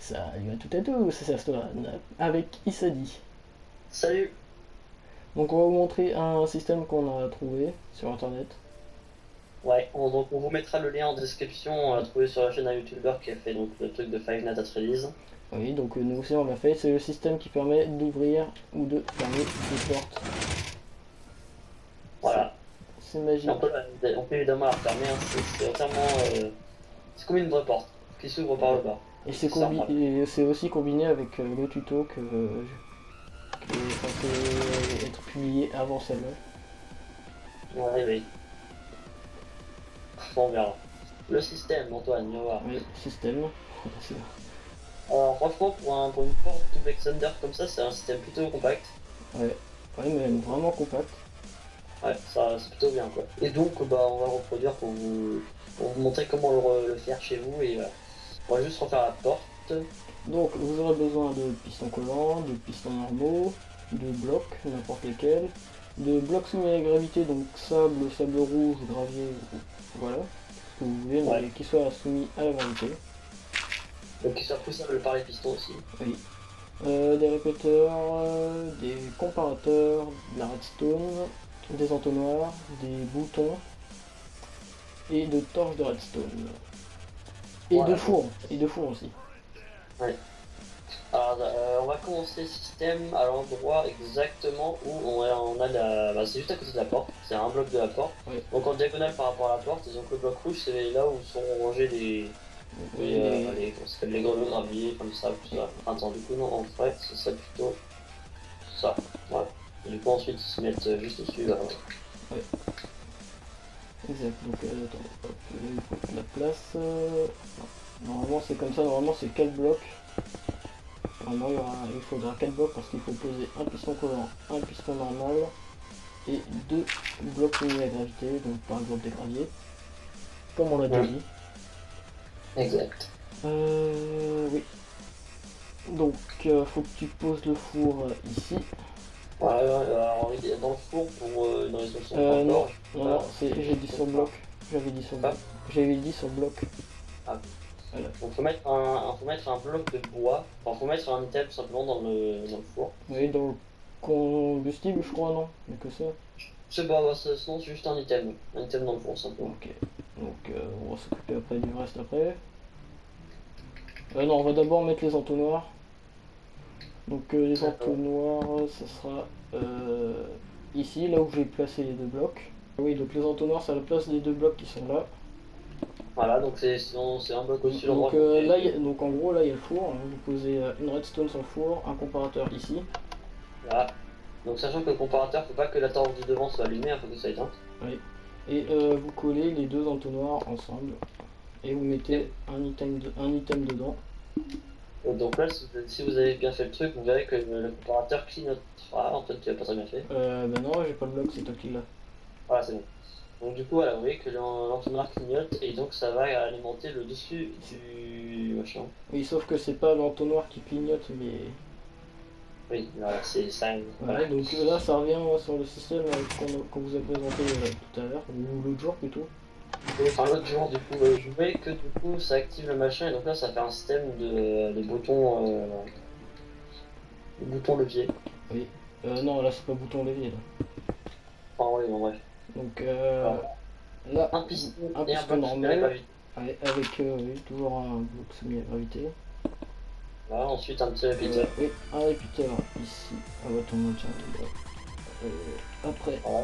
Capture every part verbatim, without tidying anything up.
Salut à toutes et à tous, c'est Sastoran avec Isadi. Salut. Donc on va vous montrer un système qu'on a trouvé sur internet. Ouais, on, donc on vous mettra le lien en description, on l'a trouvé sur la chaîne d'un youtubeur qui a fait donc le truc de Five Nights at Freddy's. Oui, donc euh, nous aussi on l'a fait, c'est le système qui permet d'ouvrir ou de fermer des portes. Voilà. C'est magique. Et on, peut, on peut évidemment la fermer, hein. C'est entièrement... Euh, c'est comme une vraie porte qui s'ouvre par le bas. Et c'est combi aussi combiné avec euh, le tuto que, euh, qui est censé être publié avant celle-là. Ouais, oui. On verra. Le système, Antoine, viens voir. Oui, système. Alors franchement, pour, un, pour une porte double extender comme ça, c'est un système plutôt compact. Ouais, ouais mais vraiment compact. Ouais, ça c'est plutôt bien quoi. Et donc bah on va le reproduire pour vous, pour vous montrer comment le, le faire chez vous et voilà. On va juste refaire la porte. Donc vous aurez besoin de pistons collants, de pistons normaux, de blocs, n'importe lesquels, de blocs soumis à la gravité, donc sable, sable rouge, gravier, voilà, ce que vous voulez, mais Ouais. qui soit soumis à la gravité. Donc qui soit poussable par les pistons aussi. Oui. Euh, des répéteurs, euh, des comparateurs, de la redstone, des entonnoirs, des boutons et de torches de redstone. Et Voilà. de four, et de four aussi. Ouais. Alors euh, on va commencer le système à l'endroit exactement où on a, on a la... Bah, c'est juste à côté de la porte, c'est un bloc de la porte. Oui. Donc en diagonale par rapport à la porte, et donc le bloc rouge c'est là où sont rangés les... Oui, les, les... euh, les, comment ça s'appelle, les grenouilles graviers, comme ça, tout ça. Attends, du coup non, en fait, ce serait plutôt ça. Voilà. Et du coup ensuite ils se mettent juste dessus. Là. Ouais. Exact, donc euh, attends, hop, il faut la place. Euh... Normalement c'est comme ça, normalement c'est quatre blocs. Normalement il, y aura, il faudra quatre blocs parce qu'il faut poser un piston collant, un piston normal et deux blocs soumis à gravité, donc par exemple des graviers. Comme on l'a déjà dit. Exact. Euh, oui. Donc euh, faut que tu poses le four euh, ici. Ouais, alors dans le four pour euh, dans les options Euh, non, encore, non, non, j'ai dit sur bloc. J'avais dit sur bloc. J'avais dit sur bloc. Ah. Voilà. Donc faut mettre un, faut mettre un bloc de bois, enfin faut mettre un item tout simplement dans le, dans le four. Oui, dans le combustible je crois, non? Il n'y a que ça. C'est pas, bah, sinon c'est juste un item, un item dans le four simplement. Ok, donc euh, on va s'occuper après du reste après. Euh, non, on va d'abord mettre les entonnoirs. Donc euh, les entonnoirs, ça sera euh, ici, là où j'ai placé les deux blocs. Oui, donc les entonnoirs, c'est à la place des deux blocs qui sont là. Voilà, donc c'est un bloc au-dessus de donc, euh, là, y a, donc en gros, là il y a le four. Hein, vous posez euh, une redstone sur le four, un comparateur ici. Voilà. Donc sachant que le comparateur, faut pas que la torche du devant soit allumée, il faut que ça soit éteinte. Oui. Et euh, vous collez les deux entonnoirs ensemble. Et vous mettez un item, de, un item dedans. Donc là, si vous avez bien fait le truc, vous verrez que le comparateur clignotera. En fait, tu n'as pas très bien fait. Euh, bah non, j'ai pas le bloc, c'est toi qui l'as. Voilà, c'est bon. Donc du coup, voilà, vous voyez que l'entonnoir clignote et donc ça va alimenter le dessus du machin. Oui, sauf que c'est pas l'entonnoir qui clignote, mais... Oui, voilà, c'est ça. Voilà, donc là, ça revient sur le système qu'on vous a présenté euh, tout à l'heure, ou l'autre jour plutôt. Enfin, l'autre jour, du coup, euh, je voyais que du coup, ça active le machin et donc là, ça fait un système de, de boutons, euh, de boutons levier. Oui. Euh, non, là, c'est pas bouton levier, là. Enfin, oui, bon, bref. Donc euh, Alors, là, un piston, un et piston un normal, avec, avec euh, oui, toujours un bloc soumis à gravité. Voilà, ensuite un petit répéteur. Euh, oui, un répéteur ici, à votre nom, tiens, euh, après, Voilà.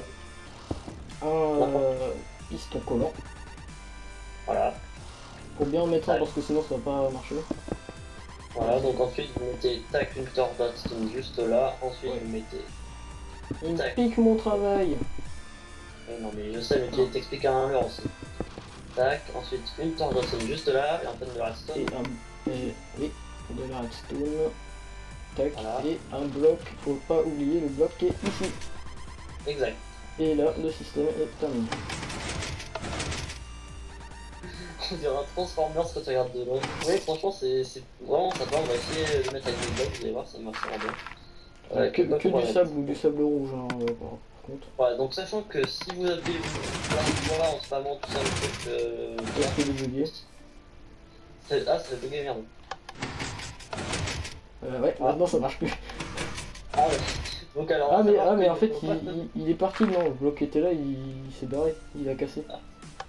un euh, piston collant. Voilà. Faut bien en mettre un Ouais. parce que sinon ça va pas marcher. Voilà, donc ensuite vous mettez tac une torche d'Hudson juste là, ensuite Ouais. vous mettez. Il tac. pique mon travail. Ouais, non mais je sais, mais tu t'expliques à un heure aussi. Tac, ensuite une torche d'Hudson juste là, et un peu de redstone. Et un, et, et de la redstone. Tac, Voilà. et un bloc, faut pas oublier le bloc qui est ici. Exact. Et là, le système est terminé. On dirait un Transformers quand tu regardes de loin. Oui, franchement, c'est vraiment sympa. On va essayer de mettre avec des blocs, vous allez voir, ça marchera bien. Euh, que que du sable ou du sable rouge, hein, euh, par contre. Ouais, donc sachant que si vous avez là en spammant tout ça, le truc. Euh, c'est de bugger. ah, c'est bugué, merde. Euh, ouais, Ah. maintenant ça marche plus. Ah ouais. Donc alors, Ah mais, savoir ah, mais que- en fait faut il, pas- il- il est parti, non, le bloc était là, il, il s'est barré, il a cassé. Ah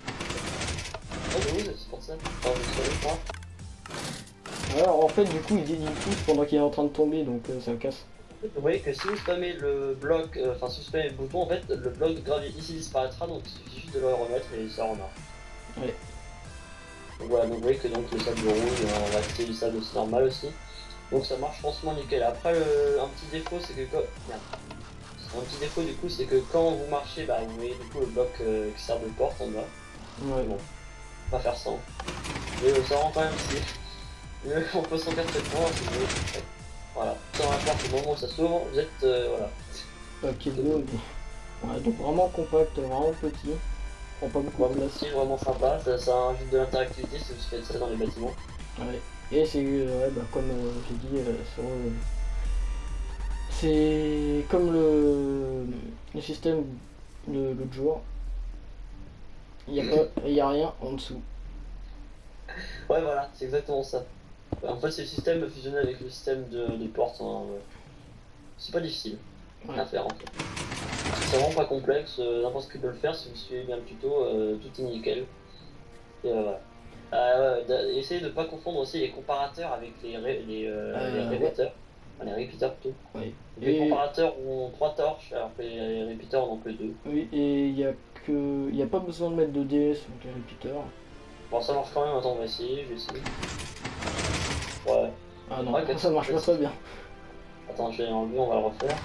oui, c'est pour ça. Attends, je suis allé voir. Alors en fait du coup il, il pousse pendant qu'il est en train de tomber, donc euh, ça casse. Vous voyez que si vous spammez le bloc, euh, enfin si vous spammez le bouton, en fait le bloc gravé ici disparaîtra, donc il suffit juste de le remettre et ça remarche. Ouais. Donc voilà, donc vous voyez que donc le sable rouge, euh, on va acheter du sable aussi normal aussi. Donc ça marche franchement nickel. Après le, un petit défaut c'est que quand... Merde. Un petit défaut du coup c'est que quand vous marchez, bah vous voyez du coup le bloc euh, qui sert de porte en bas. Ouais. Bon, on va faire ça. Mais euh, ça rend quand même si. Mais on peut s'en faire très point, c'est mieux. Voilà. Sans la porte au moment où ça s'ouvre, vous êtes euh, voilà. Papier bleu, mais... Ouais, donc vraiment compact, vraiment petit. Prend pas beaucoup de Vraiment place. petit, vraiment sympa, ça, ça rajoute de l'interactivité si vous faites ça dans les bâtiments. Ouais. Et c'est, euh, ouais, bah, comme euh, j'ai dit, euh, sur, euh, c'est comme le, le système de l'autre jour. Il n'y a, pas- il y a rien en dessous. Ouais voilà, c'est exactement ça. En fait c'est le système fusionné avec le système de, de porte. Hein. C'est pas difficile Ouais. à faire en fait. C'est vraiment pas complexe, euh, n'importe qui peut le faire si vous suivez bien le tuto, euh, tout est nickel. Et euh, voilà. Euh, ouais, d'a- essayez de pas confondre aussi les comparateurs avec les, ré- les, euh, les Euh, ouais. répéteurs. Enfin, les repeaters plutôt. Ouais. Les Et, comparateurs ont trois torches alors que les repeaters en ont que deux. oui, et il y a que, il y a pas besoin de mettre de D S sur les repeaters. Bon ça marche quand même, attends on va essayer, je vais essayer. Ouais. Ah non, Ouais, ça marche pas quatre- très bien. Attends, je vais enlever, on va le refaire.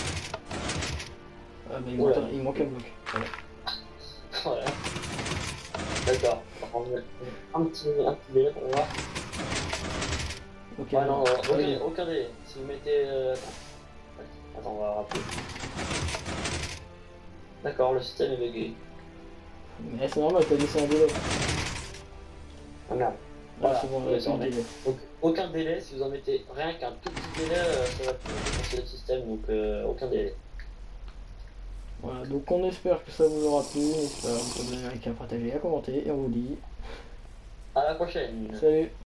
Ah bah il, Oula. manque, il manque un bloc. Voilà. Voilà. D'accord. On va mettre un petit, un petit délai pour voir. Ok, Ouais, non, alors, euh, aucun, allez. aucun délai. Si vous mettez. Euh... Attends, on va rappeler. D'accord, le système est bugué. Mais c'est normal, t'as laissé un délai. Ah merde. Ah, Voilà, c'est bon, oui, là, ça plus de remet. délai. Donc, aucun délai, si vous en mettez rien qu'un tout petit délai, euh, ça va plus défoncer le système, donc euh, aucun délai. Voilà, donc on espère que ça vous aura plu. N'hésitez pas à vous abonner, à liker, à partager, à commenter. Et on vous dit À la prochaine! salut!